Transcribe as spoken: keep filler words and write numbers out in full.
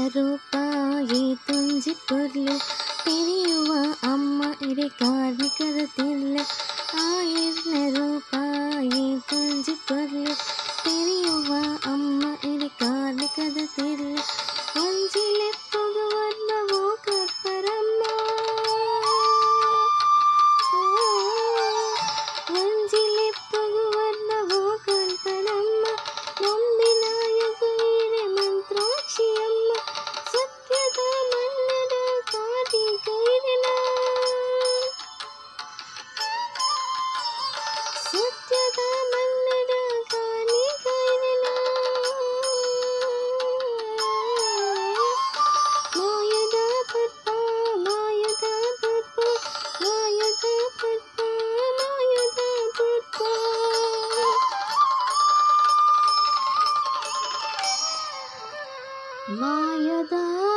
ರೂಪಾಯಿ ತುಂಜಿ ಪೊರ್ಲು ತೆರೆಯುವ ಅಮ್ಮ ಇರೆ ಕಾರ್ಮಿಕರ ತಿರ್ಲೆ ಆಯರ್ನ ರೂಪಾಯಿ ತುಂಜಿ ಪೊರ್ಲು ತೆರೆಯುವ ಅಮ್ಮ ಇರೆ ಕಾರ್ಮಿಕದ ತಿರ್ಲೆ ಒಂಜಿಲೆ ಪೊಗವನ್ನವೋ ಕರ್ಪರಮ್ಮ ಒಂಜಿಲೆ ಪೊಗವನ್ನವೋ ಕರ್ಪರಮ್ಮ ನಂಬಿನಾಯಕ ಇರೆ ಮಂತ್ರಾಕ್ಷಿಯಮ್ಮ ಸತ್ಯದ ಮನ್ನದ ಕಾದಿ ಕೈರಿನ ಸತ್ಯದ ಮನ್ನದ ಕಾದಿ ಕೈರಿನ ಮಾಯದ ಪದ್ಮ ಮಾಯದ ಪದ್ಮ ಮಾಯದ ಪದ್ಮ ಮಾಯದ ಪದ್ಮ ಮಾಯದ